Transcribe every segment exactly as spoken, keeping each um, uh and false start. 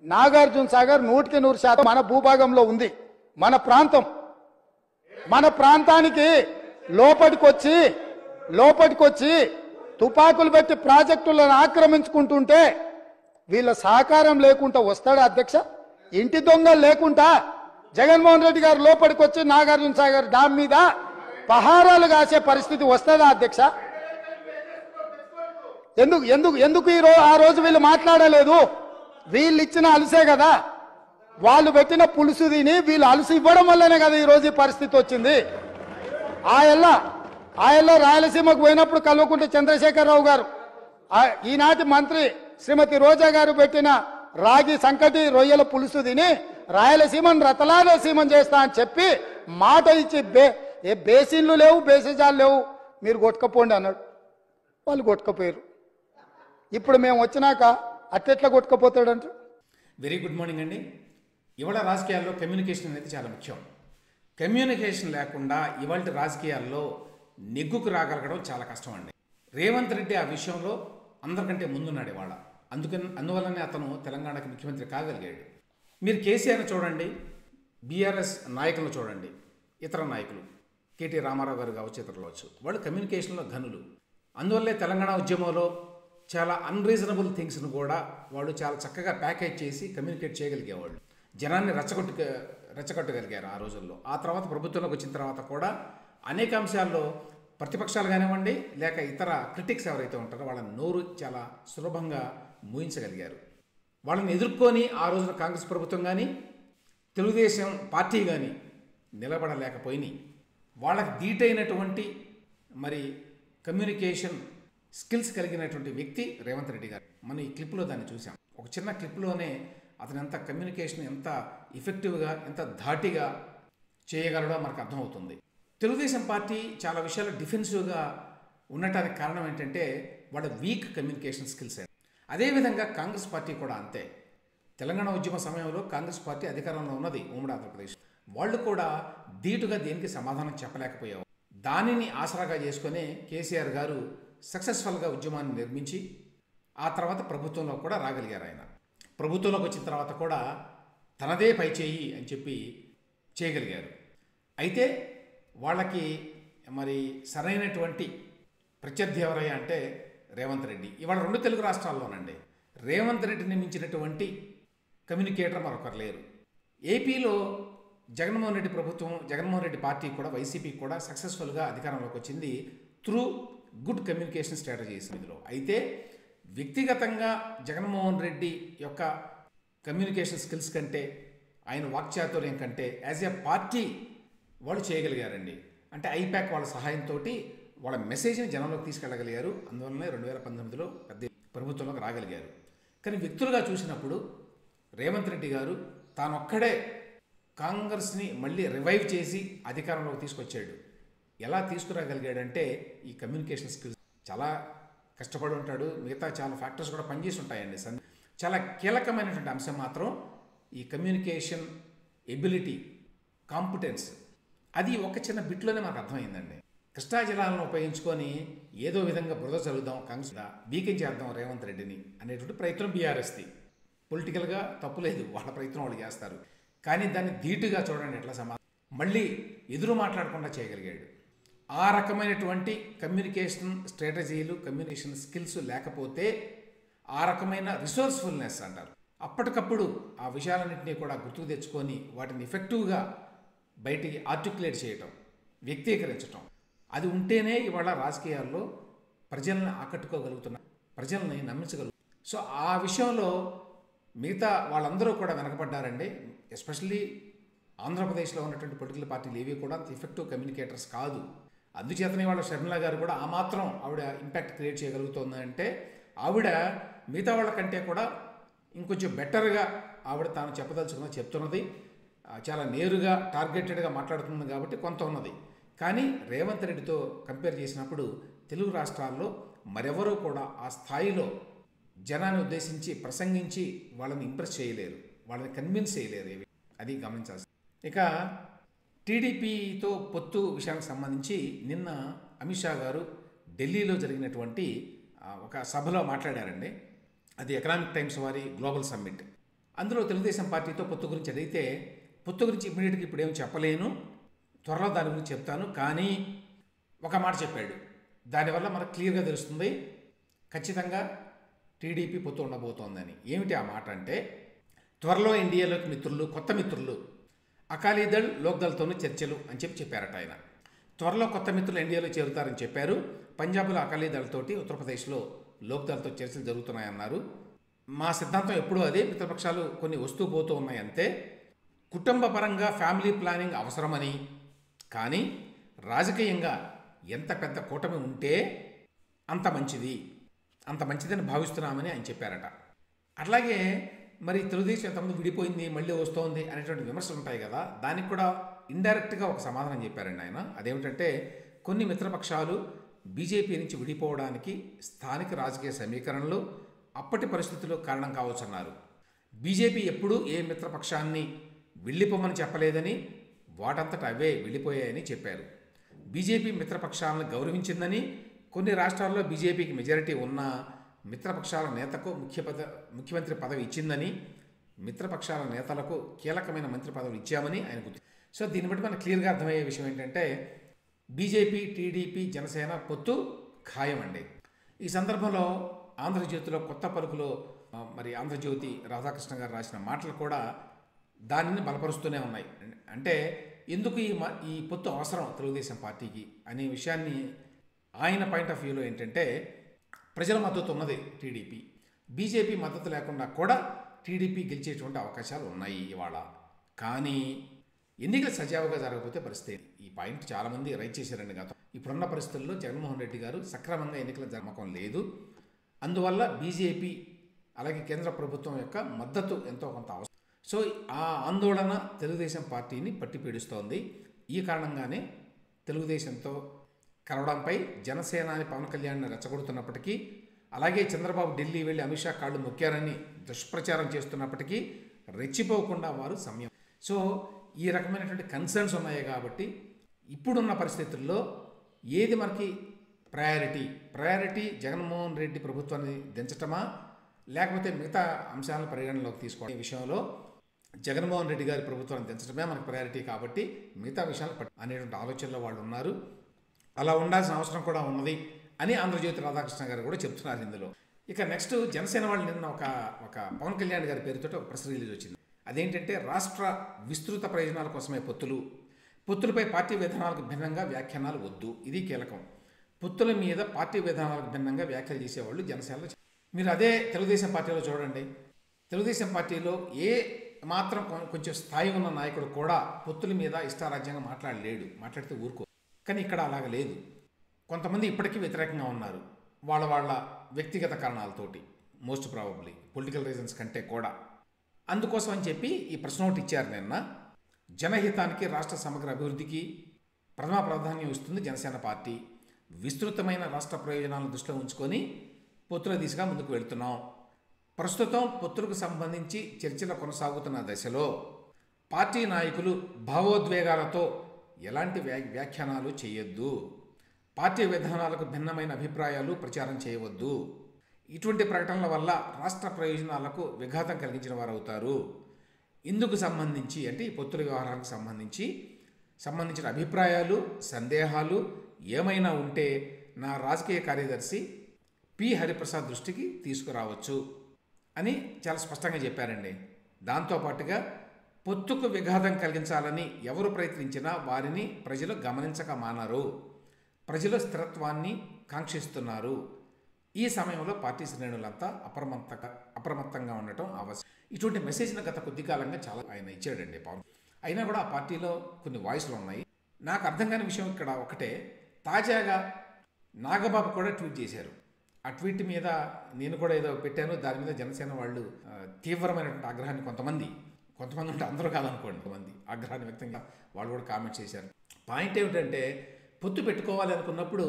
నాగార్జున సాగర్ నూటికి నూరు శాతం మన భూభాగంలో ఉంది. మన ప్రాంతం మన ప్రాంతానికి లోపలికొచ్చి లోపలికొచ్చి తుపాకులు పెట్టి ప్రాజెక్టులను ఆక్రమించుకుంటుంటే వీళ్ళ సహకారం లేకుండా వస్తాడా అధ్యక్ష? ఇంటి దొంగలు లేకుండా జగన్మోహన్ రెడ్డి గారు లోపలికొచ్చి నాగార్జున సాగర్ డామ్ మీద పహారాలు కాసే పరిస్థితి వస్తుందా అధ్యక్ష? ఎందుకు ఎందుకు ఎందుకు ఈ రోజు ఆ రోజు వీళ్ళు మాట్లాడలేదు? వీళ్ళు ఇచ్చిన అలసే కదా, వాళ్ళు పెట్టిన పులుసు తిని వీళ్ళు అలసి ఇవ్వడం వల్లనే కదా ఈ రోజు ఈ పరిస్థితి వచ్చింది. ఆయల్ల ఆయల్లో రాయలసీమకు పోయినప్పుడు కల్వకుంట్ల చంద్రశేఖరరావు గారు, ఈనాటి మంత్రి శ్రీమతి రోజా గారు పెట్టిన రాగి సంకటి రొయ్యల పులుసు తిని రాయలసీమను రతలాలసీమం చేస్తా అని చెప్పి మాట ఇచ్చి బే ఏ బేసిన్లు లేవు, బేసిజాలు లేవు, మీరు కొట్టుకపోండి అన్నాడు. వాళ్ళు కొట్టుకపోయారు. ఇప్పుడు మేము వచ్చినాక అట్టెట్లా కొట్టుకపోతాడంట. వెరీ గుడ్ మార్నింగ్ అండి. ఇవాళ రాజకీయాల్లో కమ్యూనికేషన్ అనేది చాలా ముఖ్యం. కమ్యూనికేషన్ లేకుండా ఇవాళ రాజకీయాల్లో నెగ్గుకు రాగలగడం చాలా కష్టం అండి. రేవంత్ రెడ్డి ఆ విషయంలో అందరికంటే ముందున్నాడు ఇవాళ. అందుకని అందువల్లనే అతను తెలంగాణకి ముఖ్యమంత్రి కాగలిగాడు. మీరు కేసీఆర్ని చూడండి, బీఆర్ఎస్ నాయకులను చూడండి, ఇతర నాయకులు కేటీ రామారావు గారు కావచ్చు, ఇతరులు వచ్చు, వాళ్ళు కమ్యూనికేషన్లో ఘనులు. అందువల్లే తెలంగాణ ఉద్యమంలో చాలా అన్రీజనబుల్ థింగ్స్ను కూడా వాళ్ళు చాలా చక్కగా ప్యాకేజ్ చేసి కమ్యూనికేట్ చేయగలిగేవాళ్ళు. జనాన్ని రెచ్చగొట్టు రెచ్చగొట్టగలిగారు ఆ రోజుల్లో. ఆ తర్వాత ప్రభుత్వంలోకి వచ్చిన తర్వాత కూడా అనేక అంశాల్లో ప్రతిపక్షాలు కానివ్వండి లేక ఇతర క్రిటిక్స్ ఎవరైతే ఉంటారో వాళ్ళని నోరు చాలా సులభంగా మూయించగలిగారు. వాళ్ళని ఎదుర్కొని ఆ రోజున కాంగ్రెస్ ప్రభుత్వం కానీ తెలుగుదేశం పార్టీ కానీ నిలబడలేకపోయినాయి. వాళ్ళకి ధీటైనటువంటి మరి కమ్యూనికేషన్ స్కిల్స్ కలిగినటువంటి వ్యక్తి రేవంత్ రెడ్డి గారు. మనం ఈ క్లిప్లో దాన్ని చూసాం. ఒక చిన్న క్లిప్లోనే అతను ఎంత కమ్యూనికేషన్ ఎంత ఎఫెక్టివ్గా ఎంత ధాటిగా చేయగలడో మనకు అర్థమవుతుంది. తెలుగుదేశం పార్టీ చాలా విషయాలు డిఫెన్సివ్గా ఉండటానికి కారణం ఏంటంటే వాళ్ళ వీక్ కమ్యూనికేషన్ స్కిల్స్. అదేవిధంగా కాంగ్రెస్ పార్టీ కూడా అంతే. తెలంగాణ ఉద్యమ సమయంలో కాంగ్రెస్ పార్టీ అధికారంలో ఉన్నది ఉమ్మడి ఆంధ్రప్రదేశ్. వాళ్ళు కూడా ధీటుగా దేనికి సమాధానం చెప్పలేకపోయారు. దానిని ఆసరాగా చేసుకుని కేసీఆర్ గారు సక్సెస్ఫుల్గా ఉద్యమాన్ని నిర్మించి ఆ తర్వాత ప్రభుత్వంలో కూడా రాగలిగారు. ఆయన ప్రభుత్వంలోకి వచ్చిన తర్వాత కూడా తనదే పై చేయి అని చెప్పి చేయగలిగారు. అయితే వాళ్ళకి మరి సరైనటువంటి ప్రత్యర్థి ఎవరయ్యా అంటే రేవంత్ రెడ్డి. ఇవాళ రెండు తెలుగు రాష్ట్రాల్లోనండి రేవంత్ రెడ్డిని మించినటువంటి కమ్యూనికేటర్ మరొకరు లేరు. ఏపీలో జగన్మోహన్ రెడ్డి ప్రభుత్వం జగన్మోహన్ రెడ్డి పార్టీ కూడా వైసీపీ కూడా సక్సెస్ఫుల్గా అధికారంలోకి వచ్చింది త్రూ గుడ్ కమ్యూనికేషన్ స్ట్రాటజీస్ ఇందులో. అయితే వ్యక్తిగతంగా జగన్మోహన్ రెడ్డి యొక్క కమ్యూనికేషన్ స్కిల్స్ కంటే ఆయన వాక్చాతుర్యం కంటే యాజ్ ఎ పార్టీ వాళ్ళు చేయగలిగారండి. అంటే ఐప్యాక్ వాళ్ళ సహాయంతో వాళ్ళ మెసేజ్ని జనంలోకి తీసుకెళ్ళగలిగారు. అందువల్లనే రెండు వేల పంతొమ్మిదిలో పెద్ద ప్రభుత్వంలోకి రాగలిగారు. కానీ వ్యక్తులుగా చూసినప్పుడు రేవంత్ రెడ్డి గారు తానొక్కడే కాంగ్రెస్ని మళ్ళీ రివైవ్ చేసి అధికారంలోకి తీసుకొచ్చాడు. ఎలా తీసుకురాగలిగాడంటే ఈ కమ్యూనికేషన్ స్కిల్స్. చాలా కష్టపడి ఉంటాడు, మిగతా చాలా ఫ్యాక్టర్స్ కూడా పనిచేసి ఉంటాయండి. చాలా కీలకమైనటువంటి అంశం మాత్రం ఈ కమ్యూనికేషన్ ఎబిలిటీ, కాంపిటెన్స్. అది ఒక చిన్న బిట్లోనే మనకు అర్థమైందండి. కృష్ణా జిల్లాలను ఉపయోగించుకొని ఏదో విధంగా బురద చల్లుదాం, కాంగ్రెస్గా బీకింగ్ చేద్దాం రేవంత్ రెడ్డిని అనేటువంటి ప్రయత్నం బీఆర్ఎస్ది. పొలిటికల్గా తప్పులేదు, వాళ్ళ ప్రయత్నం వాళ్ళు చేస్తారు. కానీ దాన్ని ధీటుగా చూడండి ఎట్లా సమాధానం మళ్ళీ ఎదురు మాట్లాడకుండా చేయగలిగాడు. ఆ రకమైనటువంటి కమ్యూనికేషన్ స్ట్రాటజీలు కమ్యూనికేషన్ స్కిల్స్ లేకపోతే ఆ రకమైన రిసోర్స్ఫుల్నెస్ అంటారు, అప్పటికప్పుడు ఆ విషయాలన్నింటినీ కూడా గుర్తుకు తెచ్చుకొని వాటిని ఎఫెక్టివ్గా బయటికి ఆర్టికులేట్ చేయటం, వ్యక్తీకరించటం, అది ఉంటేనే ఇవాళ రాజకీయాల్లో ప్రజల్ని ఆకట్టుకోగలుగుతున్న, ప్రజల్ని నమ్మించగలుగుతారు. సో ఆ విషయంలో మిగతా వాళ్ళందరూ కూడా వెనకబడ్డారండి. ఎస్పెషల్లీ ఆంధ్రప్రదేశ్లో ఉన్నటువంటి పొలిటికల్ పార్టీలు ఏవి కూడా అంత ఎఫెక్టివ్ కమ్యూనికేటర్స్ కాదు. అందుచేతనే వాళ్ళ షర్మిల గారు కూడా ఆ మాత్రం ఆవిడ ఇంపాక్ట్ క్రియేట్ చేయగలుగుతుంది అంటే ఆవిడ మిగతా వాళ్ళకంటే కూడా ఇంకొంచెం బెటర్గా ఆవిడ తాను చెప్పదలుచుకున్న చెప్తున్నది, చాలా నేరుగా టార్గెటెడ్గా మాట్లాడుతుంది కాబట్టి కొంత ఉన్నది. కానీ రేవంత్ రెడ్డితో కంపేర్ చేసినప్పుడు తెలుగు రాష్ట్రాల్లో మరెవరూ కూడా ఆ స్థాయిలో జనాన్ని ఉద్దేశించి ప్రసంగించి వాళ్ళని ఇంప్రెస్ చేయలేరు, వాళ్ళని కన్విన్స్ చేయలేరు. అది గమనించాల్సి. ఇక టీడీపీతో పొత్తు విషయానికి సంబంధించి నిన్న అమిత్ షా గారు ఢిల్లీలో జరిగినటువంటి ఒక సభలో మాట్లాడారండి. అది ఎకనామిక్ టైమ్స్ వారి గ్లోబల్ సమ్మిట్. అందులో తెలుగుదేశం పార్టీతో పొత్తు గురించి అడిగితే పొత్తు గురించి ఇమ్మీడియట్గా ఇప్పుడు ఏం చెప్పలేను, త్వరలో దాని గురించి చెప్తాను, కానీ ఒక మాట చెప్పాడు. దానివల్ల మనకు క్లియర్గా తెలుస్తుంది ఖచ్చితంగా టీడీపీ పొత్తు ఉండబోతోందని. ఏమిటి ఆ మాట అంటే, త్వరలో ఎన్డీఏలోకి మిత్రులు, కొత్త మిత్రులు అకాలీదళ్ లోక్దళ్తోనూ చర్చలు అని చెప్పి చెప్పారట ఆయన. త్వరలో కొత్త మిత్రులు ఎన్డీఏలో చేరుతారని చెప్పారు. పంజాబ్లో అకాలీదళ్తోటి, ఉత్తరప్రదేశ్లో లోక్దళ్తో చర్చలు జరుగుతున్నాయన్నారు. మా సిద్ధాంతం ఎప్పుడూ అదే, మిత్రపక్షాలు కొన్ని వస్తూ పోతూ ఉన్నాయంతే. కుటుంబ పరంగా ఫ్యామిలీ ప్లానింగ్ అవసరమని, కానీ రాజకీయంగా ఎంత పెద్ద కూటమి ఉంటే అంత మంచిది, అంత మంచిదని భావిస్తున్నామని ఆయన చెప్పారట. అట్లాగే మరి తెలుగుదేశం ఎంతమంది విడిపోయింది, మళ్ళీ వస్తోంది అనేటువంటి విమర్శలు ఉంటాయి కదా, దానికి కూడా ఇండైరెక్ట్గా ఒక సమాధానం చెప్పారండి ఆయన. అదేమిటంటే, కొన్ని మిత్రపక్షాలు బీజేపీ నుంచి విడిపోవడానికి స్థానిక రాజకీయ సమీకరణలు, అప్పటి పరిస్థితులు కారణం కావచ్చన్నారు. బీజేపీ ఎప్పుడూ ఏ మిత్రపక్షాన్ని వెళ్ళిపోమని చెప్పలేదని, వాటంతట అవే వెళ్ళిపోయాయని చెప్పారు. బీజేపీ మిత్రపక్షాలను గౌరవించిందని, కొన్ని రాష్ట్రాల్లో బీజేపీకి మెజారిటీ ఉన్న మిత్రపక్షాల నేతకు ముఖ్య పద ముఖ్యమంత్రి పదవి ఇచ్చిందని, మిత్రపక్షాల నేతలకు కీలకమైన మంత్రి పదవులు ఇచ్చామని ఆయన గుర్తు. సో దీన్ని బట్టి మనకు క్లియర్గా అర్థమయ్యే విషయం ఏంటంటే, బీజేపీ, టీడీపీ, జనసేన పొత్తు ఖాయమండి. ఈ సందర్భంలో ఆంధ్రజ్యోతిలో కొత్త పలుకులో మరి ఆంధ్రజ్యోతి రాధాకృష్ణ గారు రాసిన మాటలు కూడా దానిని బలపరుస్తూనే ఉన్నాయి. అంటే ఎందుకు ఈ ఈ పొత్తు అవసరం తెలుగుదేశం పార్టీకి అనే విషయాన్ని ఆయన పాయింట్ ఆఫ్ వ్యూలో ఏంటంటే, ప్రజల మద్దతు ఉన్నది టీడీపీ, బీజేపీ మద్దతు లేకుండా కూడా టీడీపీ గెలిచేటువంటి అవకాశాలు ఉన్నాయి ఇవాళ. కానీ ఎన్నికలు సజావుగా జరగకపోతే పరిస్థితి. ఈ పాయింట్ చాలామంది రైట్ చేశారండి గతం. ఇప్పుడున్న పరిస్థితుల్లో జగన్మోహన్ రెడ్డి గారు సక్రమంగా ఎన్నికల జరగడం లేదు. అందువల్ల బీజేపీ అలాగే కేంద్ర ప్రభుత్వం యొక్క మద్దతు ఎంతో కొంత అవసరం. సో ఆ ఆందోళన తెలుగుదేశం పార్టీని పట్టి పీడిస్తోంది. ఈ కారణంగానే తెలుగుదేశంతో కలవడంపై జనసేనాని పవన్ కళ్యాణ్ని రెచ్చగొడుతున్నప్పటికీ, అలాగే చంద్రబాబు ఢిల్లీ వెళ్ళి అమిత్ షా కాళ్ళు మొక్కారని దుష్ప్రచారం చేస్తున్నప్పటికీ రెచ్చిపోకుండా వారు సమయం. సో ఈ రకమైనటువంటి కన్సర్న్స్ ఉన్నాయి కాబట్టి ఇప్పుడున్న పరిస్థితుల్లో ఏది మనకి ప్రయారిటీ ప్రయారిటీ జగన్మోహన్ రెడ్డి ప్రభుత్వాన్ని దించటమా, లేకపోతే మిగతా అంశాలను పరిగణనలోకి తీసుకోవడం విషయంలో జగన్మోహన్ రెడ్డి గారి ప్రభుత్వాన్ని దించడమే మనకు ప్రయారిటీ కాబట్టి మిగతా విషయాలు పట్టు అనేటువంటి ఆలోచనలో వాళ్ళు ఉన్నారు. అలా ఉండాల్సిన అవసరం కూడా ఉన్నది అని ఆంధ్రజ్యోతి రాధాకృష్ణ గారు కూడా చెప్తున్నారు ఇందులో. ఇక నెక్స్ట్ జనసేన వాళ్ళు నిన్న ఒక ఒక పవన్ కళ్యాణ్ గారి పేరుతో ఒక ప్రెస్ రిలీజ్ వచ్చింది. అదేంటంటే, రాష్ట్ర విస్తృత ప్రయోజనాల కోసమే పొత్తులు, పొత్తులపై పార్టీ విధానాలకు భిన్నంగా వ్యాఖ్యానాలు వద్దు, ఇది కీలకం. పొత్తుల మీద పార్టీ విధానాలకు భిన్నంగా వ్యాఖ్యలు చేసేవాళ్ళు జనసేనలో. మీరు అదే తెలుగుదేశం పార్టీలో చూడండి. తెలుగుదేశం పార్టీలో ఏ మాత్రం కొంచెం స్థాయి ఉన్న నాయకుడు కూడా పొత్తుల మీద ఇష్టారాజ్యంగా మాట్లాడలేడు, మాట్లాడితే ఊరుకో. కానీ ఇక్కడ అలాగ లేదు. కొంతమంది ఇప్పటికీ వ్యతిరేకంగా ఉన్నారు, వాళ్ళ వాళ్ళ వ్యక్తిగత కారణాలతోటి, మోస్ట్ ప్రాబబ్లీ పొలిటికల్ రీజన్స్ కంటే కూడా. అందుకోసం అని చెప్పి ఈ ప్రెస్ నోట్ ఇచ్చారు నిన్న. జనహితానికి, రాష్ట్ర సమగ్ర అభివృద్ధికి ప్రథమ ప్రాధాన్యం ఇస్తుంది జనసేన పార్టీ. విస్తృతమైన రాష్ట్ర ప్రయోజనాలను దృష్టిలో ఉంచుకొని పొత్తుల దిశగా ముందుకు వెళుతున్నాం. ప్రస్తుతం పొత్తులకు సంబంధించి చర్చలు కొనసాగుతున్న దశలో పార్టీ నాయకులు భావోద్వేగాలతో ఎలాంటి వ్యా వ్యాఖ్యానాలు చేయొద్దు, పార్టీ విధానాలకు భిన్నమైన అభిప్రాయాలు ప్రచారం చేయవద్దు. ఇటువంటి ప్రకటనల వల్ల రాష్ట్ర ప్రయోజనాలకు విఘాతం కలిగించిన వారు అవుతారు. ఇందుకు సంబంధించి అంటే ఈ పొత్తుల వ్యవహారానికి సంబంధించి సంబంధించిన అభిప్రాయాలు, సందేహాలు ఏమైనా ఉంటే నా రాజకీయ కార్యదర్శి పి హరిప్రసాద్ దృష్టికి తీసుకురావచ్చు అని చాలా స్పష్టంగా చెప్పారండి. దాంతోపాటుగా పొత్తుకు విఘాతం కలిగించాలని ఎవరు ప్రయత్నించినా వారిని ప్రజలు గమనించక మానరు, ప్రజలు స్థిరత్వాన్ని కాంక్షిస్తున్నారు. ఈ సమయంలో పార్టీ శ్రేణులంతా అప్రమత్త అప్రమత్తంగా ఉండటం అవసరం. ఇటువంటి మెసేజ్ను గత కొద్ది కాలంగా చాలా ఆయన ఇచ్చాడండి పవన్. అయినా కూడా ఆ పార్టీలో కొన్ని వాయిస్లు ఉన్నాయి. నాకు అర్థం కాని విషయం ఇక్కడ ఒకటే, తాజాగా నాగబాబు కూడా ట్వీట్ చేశారు. ఆ ట్వీట్ మీద నేను కూడా ఏదో పెట్టాను. దాని మీద జనసేన వాళ్ళు తీవ్రమైనటువంటి ఆగ్రహాన్ని కొంతమంది కొంతమంది ఉంటే అందరూ కాదనుకోండి, కొంతమంది ఆగ్రహాన్ని వ్యక్తంగా వాళ్ళు కూడా కామెంట్ చేశారు. పాయింట్ ఏమిటంటే, పొత్తు పెట్టుకోవాలి అనుకున్నప్పుడు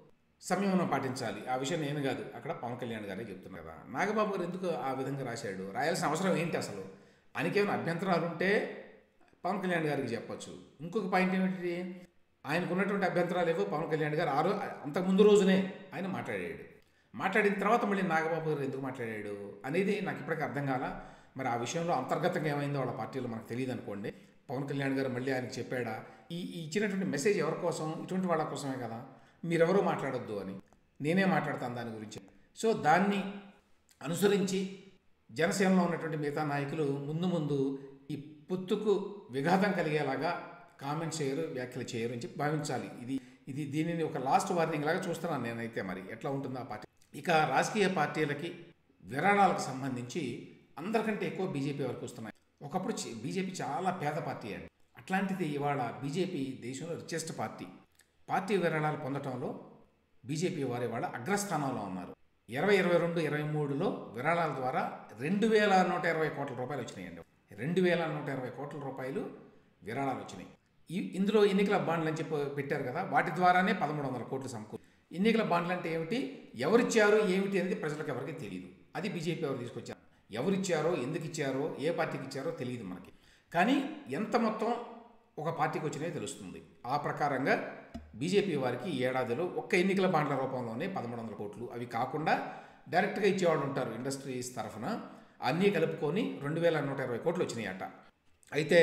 సంయమనం పాటించాలి. ఆ విషయం నేను కాదు, అక్కడ పవన్ కళ్యాణ్ గారే చెప్తున్నారు కదా. నాగబాబు గారు ఎందుకు ఆ విధంగా రాశాడు, రాయాల్సిన అవసరం ఏంటి అసలు? ఆయనకేమైనా అభ్యంతరాలు ఉంటే పవన్ కళ్యాణ్ గారికి చెప్పొచ్చు. ఇంకొక పాయింట్ ఏమిటి, ఆయనకు ఉన్నటువంటి అభ్యంతరాలు ఏవో పవన్ కళ్యాణ్ గారు ఆ రోజు అంతకు ముందు రోజునే ఆయన మాట్లాడాడు. మాట్లాడిన తర్వాత మళ్ళీ నాగబాబు గారు ఎందుకు మాట్లాడాడు అనేది నాకు ఇప్పటికీ అర్థం కాల. మరి ఆ విషయంలో అంతర్గతంగా ఏమైందో వాళ్ళ పార్టీలో మనకు తెలియదు అనుకోండి. పవన్ కళ్యాణ్ గారు మళ్ళీ ఆయనకు చెప్పాడా, ఈ ఈ ఇచ్చినటువంటి మెసేజ్ ఎవరి కోసం, ఇటువంటి వాళ్ళ కోసమే కదా, మీరెవరూ మాట్లాడొద్దు అని. నేనే మాట్లాడతాను దాని గురించి. సో దాన్ని అనుసరించి జనసేనలో ఉన్నటువంటి మిగతా నాయకులు ముందు ముందు ఈ పొత్తుకు విఘాతం కలిగేలాగా కామెంట్స్ చేయరు, వ్యాఖ్యలు చేయరు అని చెప్పి భావించాలి. ఇది ఇది దీనిని ఒక లాస్ట్ వార్నింగ్ లాగా చూస్తున్నాను నేనైతే. మరి ఎట్లా ఉంటుందో ఆ పార్టీ. ఇక రాజకీయ పార్టీలకి విరాళాలకు సంబంధించి అందరికంటే ఎక్కువ బీజేపీ వరకు వస్తున్నాయి. ఒకప్పుడు బీజేపీ చాలా పేద పార్టీ అండి. అట్లాంటిది ఇవాళ బీజేపీ దేశంలో రిచెస్ట్ పార్టీ. పార్టీ విరాళాలు పొందడంలో బీజేపీ వారి వాళ్ళ అగ్రస్థానంలో ఉన్నారు. ఇరవై ఇరవై రెండు ఇరవై మూడులో విరాళాల ద్వారా రెండు వేల నూట ఇరవై కోట్ల రూపాయలు వచ్చినాయండి. రెండు వేల నూట ఇరవై కోట్ల రూపాయలు విరాళాలు వచ్చినాయి. ఈ ఇందులో ఎన్నికల బాండ్లు అని చెప్పి పెట్టారు కదా, వాటి ద్వారానే పదమూడు వందల కోట్లు సమకూరు. ఎన్నికల బాండ్లు అంటే ఏమిటి, ఎవరిచ్చారు ఏమిటి అనేది ప్రజలకు ఎవరికి తెలియదు. అది బీజేపీ ఎవరు తీసుకొచ్చారు. ఎవరిచ్చారో, ఎందుకు ఇచ్చారో, ఏ పార్టీకి ఇచ్చారో తెలియదు మనకి. కానీ ఎంత మొత్తం ఒక పార్టీకి వచ్చినాయో తెలుస్తుంది. ఆ ప్రకారంగా బీజేపీ వారికి ఏడాదిలో ఒక్క ఎన్నికల బాండ్ల రూపంలోనే పదమూడు వందల కోట్లు, అవి కాకుండా డైరెక్ట్గా ఇచ్చేవాళ్ళు ఉంటారు ఇండస్ట్రీస్ తరఫున, అన్నీ కలుపుకొని రెండు వేల నూట ఇరవై కోట్లు వచ్చినాయట. అయితే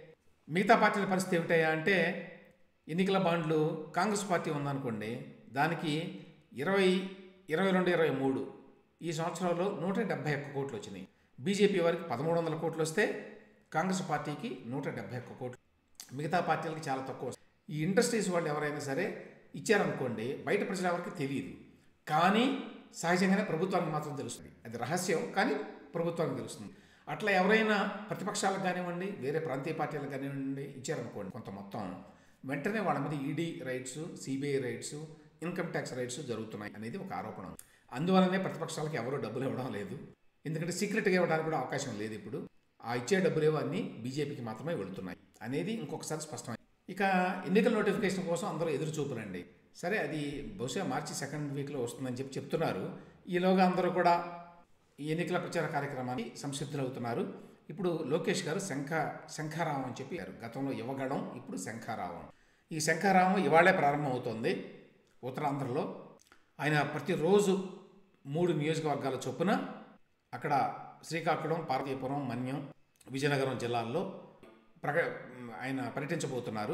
మిగతా పార్టీల పరిస్థితి ఏమిటయా అంటే, ఎన్నికల బాండ్లు కాంగ్రెస్ పార్టీ ఉందనుకోండి, దానికి ఇరవై ఇరవై రెండు ఇరవై మూడు ఈ సంవత్సరంలో నూట డెబ్బై ఒక్క కోట్లు వచ్చినాయి. బీజేపీ వారికి పదమూడు వందల కోట్లు వస్తే కాంగ్రెస్ పార్టీకి నూట డెబ్బై ఒక్క కోట్లు. మిగతా పార్టీలకి చాలా తక్కువ. ఈ ఇండస్ట్రీస్ వాళ్ళు ఎవరైనా సరే ఇచ్చారనుకోండి, బయట ప్రజల ఎవరికి తెలియదు, కానీ సహజంగానే ప్రభుత్వానికి మాత్రం తెలుస్తుంది. అది రహస్యం, కానీ ప్రభుత్వానికి తెలుస్తుంది. అట్లా ఎవరైనా ప్రతిపక్షాలకు కానివ్వండి, వేరే ప్రాంతీయ పార్టీలకు కానివ్వండి ఇచ్చారనుకోండి కొంత మొత్తం, వెంటనే వాళ్ళ మీద ED raids, CBI raids, income tax raids జరుగుతున్నాయి అనేది ఒక ఆరోపణ. అందువల్లనే ప్రతిపక్షాలకు ఎవరూ డబ్బులు ఇవ్వడం లేదు. ఎందుకంటే సీక్రెట్గా ఇవ్వడానికి కూడా అవకాశం లేదు. ఇప్పుడు ఆ ఇచ్చే డబ్బులు ఏవో అన్నీ బీజేపీకి మాత్రమే వెళుతున్నాయి అనేది ఇంకొకసారి స్పష్టమైంది. ఇక ఎన్నికల నోటిఫికేషన్ కోసం అందరూ ఎదురు చూపులండి. సరే, అది బహుశా మార్చి సెకండ్ వీక్లో వస్తుందని చెప్పి చెప్తున్నారు. ఈలోగా అందరూ కూడా ఈ ఎన్నికల ప్రచార కార్యక్రమాన్ని సంసిద్ధులవుతున్నారు. ఇప్పుడు లోకేష్ గారు శంఖ శంఖారావం అని చెప్పి గతంలో యువగడం, ఇప్పుడు శంఖారావం. ఈ శంఖారావం ఇవాళే ప్రారంభం అవుతోంది ఉత్తరాంధ్రలో. ఆయన ప్రతిరోజు మూడు నియోజకవర్గాల చొప్పున అక్కడ శ్రీకాకుళం, పార్వతీపురం, మన్యం, విజయనగరం జిల్లాల్లో ప్రక ఆయన పర్యటించబోతున్నారు.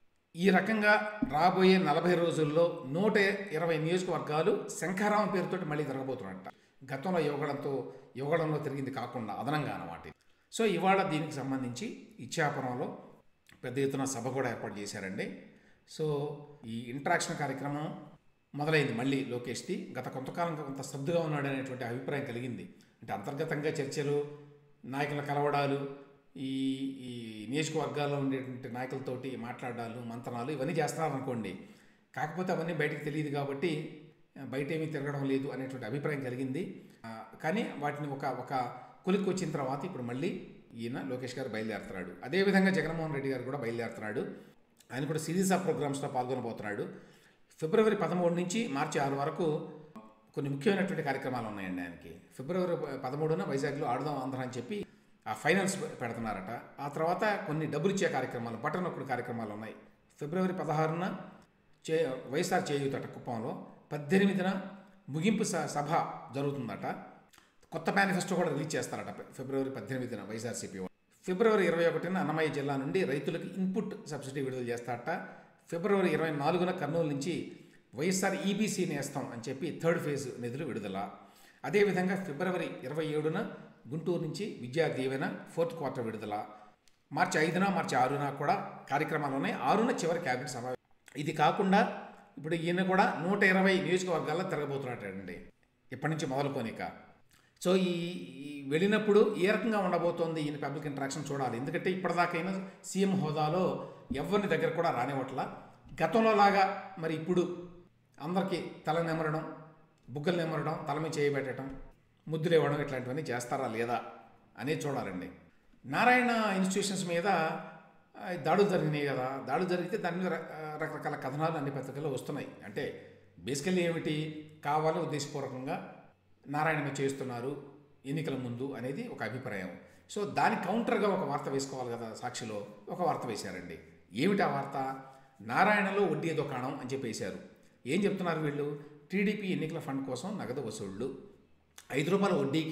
ఈ రకంగా రాబోయే నలభై రోజుల్లో నూట ఇరవై నియోజకవర్గాలు శంఖారావం పేరుతో మళ్ళీ తిరగబోతున్నట్ట. గతంలో యువగడంతో యువగడంలో తిరిగింది కాకుండా అదనంగా అన్నమాట. సో ఇవాళ దీనికి సంబంధించి ఇచ్చాపురంలో పెద్ద ఎత్తున సభ కూడా ఏర్పాటు చేశారండి. సో ఈ ఇంటరాక్షన్ కార్యక్రమం మొదలైంది మళ్ళీ లోకేష్ది. గత కొంతకాలంగా కొంత స్తబ్దుగా ఉన్నాడు అనేటువంటి అభిప్రాయం కలిగింది. అంటే అంతర్గతంగా చర్చలు, నాయకుల కలవడాలు, ఈ ఈ నియోజకవర్గాల్లో ఉండేటువంటి నాయకులతోటి మాట్లాడాలు, మంతనాలు ఇవన్నీ చేస్తున్నారు అనుకోండి. కాకపోతే అవన్నీ బయటికి తెలియదు కాబట్టి బయట ఏమీ తిరగడం లేదు అనేటువంటి అభిప్రాయం కలిగింది. కానీ వాటిని ఒక ఒక కొలిక్కి వచ్చిన తర్వాత ఇప్పుడు మళ్ళీ ఈయన లోకేష్ గారు బయలుదేరుతున్నాడు. అదేవిధంగా జగన్మోహన్ రెడ్డి గారు కూడా బయలుదేరుతున్నాడు. ఆయన కూడా సిరీస్ ఆఫ్ ప్రోగ్రామ్స్లో పాల్గొనబోతున్నాడు. ఫిబ్రవరి పదమూడు నుంచి మార్చి ఆరు వరకు కొన్ని ముఖ్యమైనటువంటి కార్యక్రమాలు ఉన్నాయండి ఆయనకి. ఫిబ్రవరి పదమూడున వైజాగ్లో ఆడుదాం ఆంధ్ర అని చెప్పి ఆ ఫైనల్స్ పెడుతున్నారట. ఆ తర్వాత కొన్ని డబ్బులు ఇచ్చే కార్యక్రమాలు, బటన్ నొక్కుడు కార్యక్రమాలు ఉన్నాయి. ఫిబ్రవరి పదహారున చే వైఎస్ఆర్ చేయూతట కుప్పంలో, పద్దెనిమిదిన ముగింపు సభ జరుగుతుందట. కొత్త మేనిఫెస్టో కూడా రిలీజ్ చేస్తారట ఫిబ్రవరి పద్దెనిమిదిన వైఎస్ఆర్సీపీ. ఫిబ్రవరి ఇరవై ఒకటిన అన్నమయ్య జిల్లా నుండి రైతులకు ఇన్పుట్ సబ్సిడీ విడుదల చేస్తారట. ఫిబ్రవరి ఇరవై నాలుగున కర్నూలు నుంచి వైఎస్ఆర్ ఈబీసీ నేస్తాం అని చెప్పి థర్డ్ ఫేజ్ నిధులు విడుదల. అదేవిధంగా ఫిబ్రవరి ఇరవై ఏడున గుంటూరు నుంచి విద్యా దీవెన ఫోర్త్ క్వార్టర్ విడుదల. మార్చి ఐదున మార్చి ఆరున కూడా కార్యక్రమాలు ఉన్నాయి. ఆరున చివరి క్యాబినెట్ సమావేశం. ఇది కాకుండా ఇప్పుడు ఈయన కూడా నూట ఇరవై నియోజకవర్గాల్లో తిరగబోతున్నట్టండి ఇప్పటి నుంచి మొదలుకోనిక. సో ఈ వెళ్ళినప్పుడు ఏ రకంగా ఉండబోతోంది ఈయన పబ్లిక్ ఇంటరాక్షన్ చూడాలి. ఎందుకంటే ఇప్పటిదాకైనా సీఎం హోదాలో ఎవరిని దగ్గర కూడా రానివ్వట్లా. గతంలో లాగా మరి ఇప్పుడు అందరికీ తల నెమరడం, బుగ్గలు నెమరడం, తల మీద చేయబెట్టడం, ముద్దులు ఇవ్వడం ఇట్లాంటివన్నీ చేస్తారా లేదా అనేది చూడాలండి. నారాయణ ఇన్స్టిట్యూషన్స్ మీద దాడులు జరిగినాయి కదా, దాడులు జరిగితే దాని మీద రకరకాల కథనాలు అన్ని పత్రికల్లో వస్తున్నాయి. అంటే బేసికల్లీ ఏమిటి, కావాలి ఉద్దేశపూర్వకంగా నారాయణ మీద చేస్తున్నారు ఎన్నికల ముందు అనేది ఒక అభిప్రాయం. సో దాని కౌంటర్గా ఒక వార్త వేసుకోవాలి కదా. సాక్షిలో ఒక వార్త వేశారండి. ఏమిటి ఆ వార్త, నారాయణలో వడ్డీ దుకాణం అని చెప్పి వేశారు. ఏం చెప్తున్నారు వీళ్ళు, టీడీపీ ఎన్నికల ఫండ్ కోసం నగదు వసూళ్లు, ఐదు రూపాయల వడ్డీకి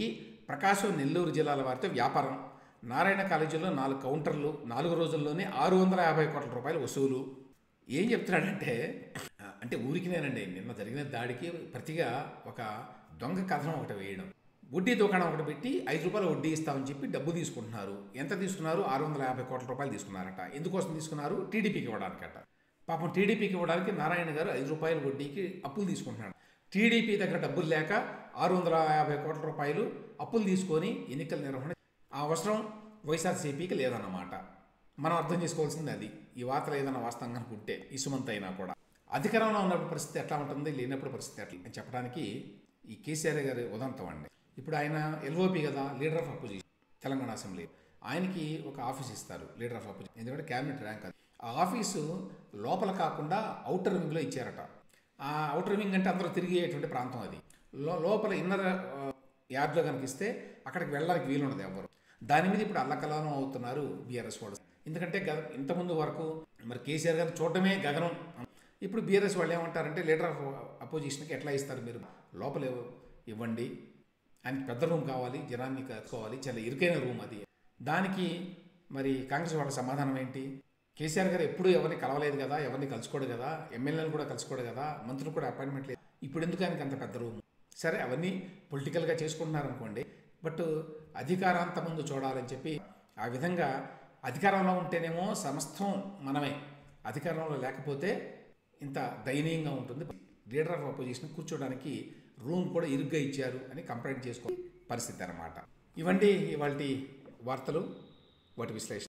ప్రకాశం నెల్లూరు జిల్లాల వారితో వ్యాపారం. నారాయణ కాలేజీలో నాలుగు కౌంటర్లు, నాలుగు రోజుల్లోనే ఆరు వందల యాభై కోట్ల రూపాయల వసూలు. ఏం చెప్తున్నాడంటే, అంటే ఊరికినేనండి, నిన్న జరిగిన దాడికి ప్రతిగా ఒక దొంగ కథనం ఒకటి వేయడం, వడ్డీ దుకాణం ఒకటి పెట్టి ఐదు రూపాయలు వడ్డీ ఇస్తామని చెప్పి డబ్బు తీసుకుంటున్నారు. ఎంత తీసుకున్నారు? ఆరు వందల యాభై కోట్ల రూపాయలు తీసుకున్నారట. ఎందుకోసం తీసుకున్నారు? టీడీపీకి ఇవ్వడానికట. పాపం టీడీపీకి ఇవ్వడానికి నారాయణ గారు ఐదు రూపాయల వడ్డీకి అప్పులు తీసుకుంటున్నాడు. టీడీపీ దగ్గర డబ్బులు లేక ఆరు వందల యాభై కోట్ల రూపాయలు అప్పులు తీసుకొని ఎన్నికల నిర్వహణ ఆ అవసరం వైఎస్ఆర్సీపీకి లేదన్నమాట. మనం అర్థం చేసుకోవాల్సింది అది. ఈ వార్తలు ఏదైనా వాస్తవంగా అనుకుంటే ఇసుమంత అయినా కూడా అధికారంలో ఉన్నప్పుడు పరిస్థితి ఎట్లా ఉంటుంది, లేనప్పుడు పరిస్థితి ఎట్లా అని చెప్పడానికి ఈ కేసీఆర్ గారి ఉదంతం అండి. ఇప్పుడు ఆయన ఎల్ఓపి కదా, leader of opposition Telangana assembly. ఆయనకి ఒక ఆఫీస్ ఇస్తారు, లీడర్ ఆఫ్ అపోజిషన్, ఎందుకంటే క్యాబినెట్ ర్యాంక్ అది. ఆ ఆఫీసు లోపల కాకుండా అవుటర్ వింగ్లో ఇచ్చారట. ఆ అవుటర్ వింగ్ అంటే అందరూ తిరిగేటువంటి ప్రాంతం అది. లో లోపల ఇన్నర్ యార్డ్లో కనుక ఇస్తే అక్కడికి వెళ్ళడానికి వీలుండదు ఎవరు. దాని మీద ఇప్పుడు అల్లకల్లోలం అవుతున్నారు బీఆర్ఎస్ వాళ్ళు. ఎందుకంటే గ ఇంతకుముందు వరకు మరి కేసీఆర్ గారు చూడటమే గగనం. ఇప్పుడు బీఆర్ఎస్ వాళ్ళు ఏమంటారంటే, లీడర్ ఆఫ్ అపోజిషన్కి ఎట్లా ఇస్తారు మీరు, లోపల ఇవ్వండి, ఆయనకి పెద్ద రూమ్ కావాలి, జనాన్ని కలుసుకోవాలి, చాలా ఇరుకైన రూమ్ అది. దానికి మరి కాంగ్రెస్ వాళ్ళ సమాధానం ఏంటి? కేసీఆర్ గారు ఎప్పుడు ఎవరిని కలవలేదు కదా, ఎవరిని కలుసుకోడు కదా, ఎమ్మెల్యేలు కూడా కలుసుకోడు కదా, మంత్రులు కూడా అపాయింట్మెంట్ లేదు, ఇప్పుడు ఎందుకు ఆయనకి అంత పెద్ద రూమ్? సరే, అవన్నీ పొలిటికల్గా చేసుకుంటున్నారు అనుకోండి, బట్ అధికారాంత ముందు చూడాలని చెప్పి ఆ విధంగా అధికారంలో ఉంటేనేమో సమస్తం మనమే, అధికారంలో లేకపోతే ఇంత దయనీయంగా ఉంటుంది. లీడర్ ఆఫ్ అపోజిషన్ కూర్చోడానికి రూమ్ కూడా ఇరుగ్గా ఇచ్చారు అని కంప్లైంట్ చేసుకో పరిస్థితి అన్నమాట. ఇవండి ఇవాల్టి వార్తలు, వాటి విశ్లేషణ.